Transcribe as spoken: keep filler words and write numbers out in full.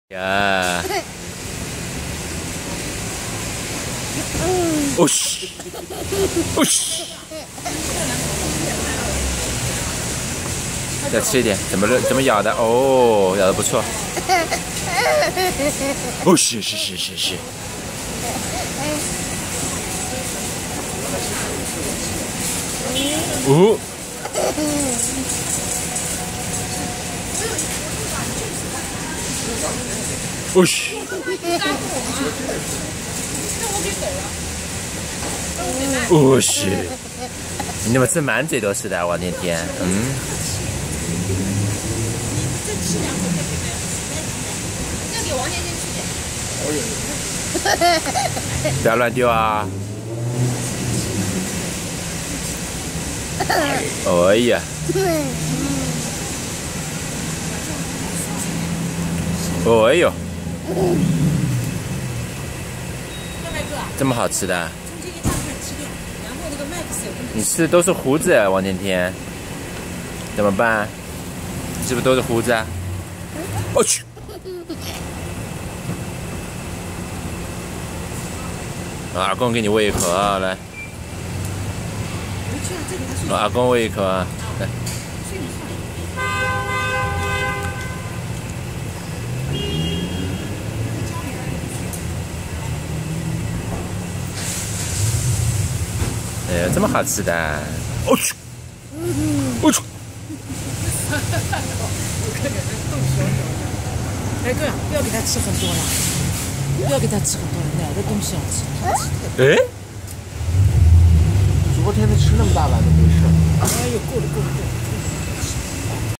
呀！哦嘘！哦嘘！再吃一点，怎么怎么咬的？哦，咬的不错。哦，是是是是是。哦。哦嘘！哦嘘！你怎么吃满嘴都是的，王天天？嗯。要给王天天吃点。不要乱丢啊！哎呀！哦哎呦！这么好吃的？你吃的都是胡子，王天天，怎么办？是不是都是胡子啊？我去！阿公给你喂一口啊，来。阿公喂一口啊，来。哎，这么好吃的！我去！我去！ 哎哥，不要给他吃很多了，不要给他吃很多了，奶的东西要吃，他吃太多。 哎， 昨天他吃那么大碗都没事。 哎呦，够了够了够了。